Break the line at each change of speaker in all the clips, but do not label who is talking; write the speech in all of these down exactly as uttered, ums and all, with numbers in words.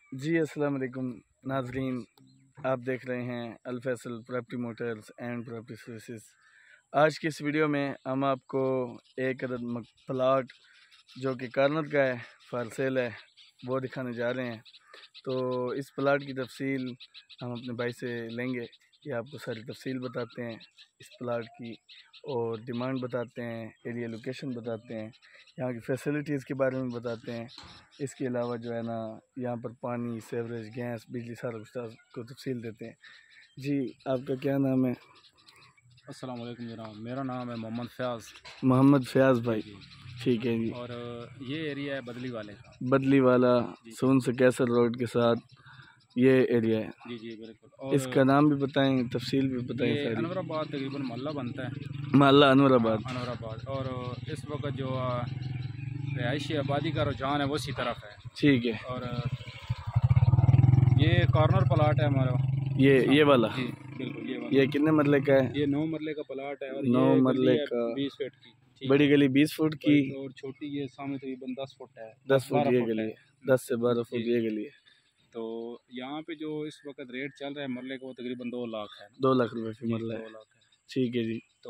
जी अस्सलाम वालेकुम नाजरीन, आप देख रहे हैं Al Faisal property motors and property services. आज की इस वीडियो में हम आपको एक अदद प्लाट जो कि कार्नर का है फॉर सेल है वो दिखाने जा रहे हैं। तो इस प्लाट की तफसील हम अपने भाई से लेंगे कि आपको सारी तफसील बताते हैं इस प्लाट की और डिमांड बताते हैं, एरिया लोकेशन बताते हैं, यहाँ की फैसिलिटीज़ के बारे में बताते हैं। इसके अलावा जो है ना यहाँ पर पानी, सेवरेज, गैस, बिजली सारा कुछ को तफसील देते हैं। जी आपका क्या नाम है?
अस्सलाम वालेकुम जनाब, मेरा नाम है मोहम्मद फ़याज़।
मोहम्मद फ़याज़ भाई, ठीक है जी।
और ये एरिया है बदली वाले का,
बदली वाला सून से कैसर रोड के साथ ये एरिया है।
जी जी बिल्कुल। और
इसका नाम भी बताएं, तफसील भी बताएं
ये
सारी।
अनवराबाद तकरीबन मोहल्ला बनता है,
मोहल्ला अनवराबाद।
अनवराबाद। और इस वक्त जो रिहायशी आबादी का रुझान है वो इसी तरफ है,
ठीक है।
और ये कॉर्नर प्लाट है हमारा,
ये ये वाला
जी बिल्कुल ये वाला।
ये कितने मरले का है?
ये नौ मरले का प्लाट है, और
नौ
ये
मरले का
बीस फीट की,
बड़ी गली बीस फुट की,
और छोटी ये सामने तकरीबन दस फुट है,
दस फुट ये गली है, दस से बारह फुट ये गली है।
तो यहाँ पे जो इस वक्त रेट चल रहा है मरले का वो तकरीबन दो लाख है।
दो लाख रुपए की मरला है,
दो लाख है,
ठीक है जी।
तो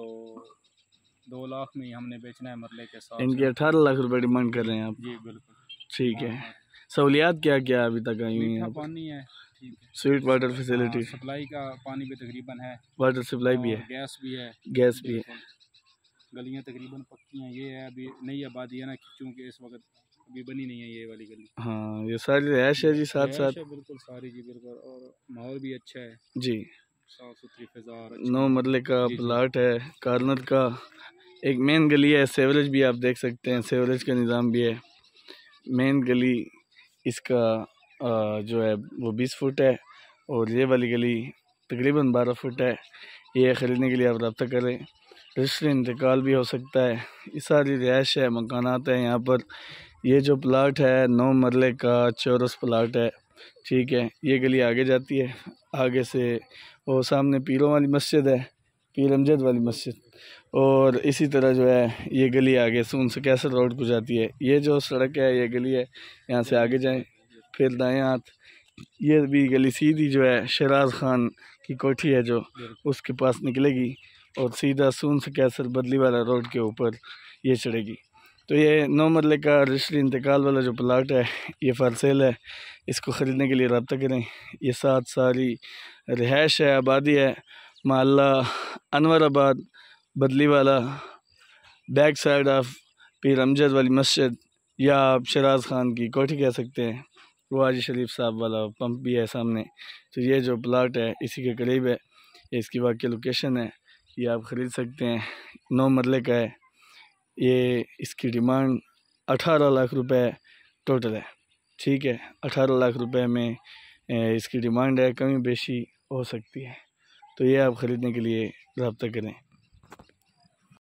दो लाख में ही हमने बेचना है मरले के साथ।
इनकी अठारह लाख रुपए डिमांड कर रहे हैं आप?
जी बिल्कुल,
ठीक है। सहूलियात क्या क्या अभी तक आई हुई हैं?
पानी है, ठीक है,
स्वीट वाटर फैसिलिटी,
सप्लाई का पानी भी तकरीबन है,
वाटर सप्लाई भी है,
गैस भी है,
गैस भी है।
गलियाँ तकरीबन पक्की हैं। ये है अभी नई आबादी है ना, क्योंकि इस वक्त अभी बनी नहीं है ये वाली गली।
हाँ ये सारी रहायश है जी, साथ साथ
बिल्कुल सारी जी बिल्कुल, और माहौल भी अच्छा है
जी,
साफ सुथरी फिजा।
नौ मरले का प्लाट है, कार्नर का, एक मेन गली है, सेवरेज भी आप देख सकते हैं, सेवरेज का निज़ाम भी है। मेन गली इसका आ, जो है वो बीस फुट है, और ये वाली गली तकरीबन बारह फुट है। ये ख़रीदने के लिए आप रब्ता करें, रजिस्ट्री इंतकाल भी हो सकता है। ये सारी रिहायश है, मकानात है यहाँ पर। ये जो प्लाट है नौ मरले का चौरस प्लाट है, ठीक है। ये गली आगे जाती है, आगे से वो सामने पीरों वाली मस्जिद है, पीर अमजद वाली मस्जिद, और इसी तरह जो है ये गली आगे सून से कैसर रोड को जाती है। ये जो सड़क है ये गली है, यहाँ से आगे जाएं फिर दाएं हाथ, ये भी गली सीधी जो है शराज खान की कोठी है जो उसके पास निकलेगी, और सीधा सून से कैसर बदली वाला रोड के ऊपर ये चढ़ेगी। तो ये नौ मरले का रजिस्ट्री इंतकाल वाला जो प्लाट है ये फॉर सेल है। इसको ख़रीदने के लिए रब्ता करें। ये साथ सारी रिहायश है, आबादी है, मोहल्ला अनवराबाद बदली वाला, बैक साइड ऑफ पीर अमजद वाली मस्जिद, या आप शराज खान की कोठी कह सकते हैं। वो हाजी शरीफ साहब वाला पंप भी है सामने। तो ये जो प्लाट है इसी के करीब है, इसकी वाकई लोकेशन है, ये आप ख़रीद सकते हैं। नौ मरले का है ये, इसकी डिमांड अठारह लाख रुपए टोटल है, ठीक है। अठारह लाख रुपए में इसकी डिमांड है, कमी बेशी हो सकती है। तो ये आप ख़रीदने के लिए रब्ता करें।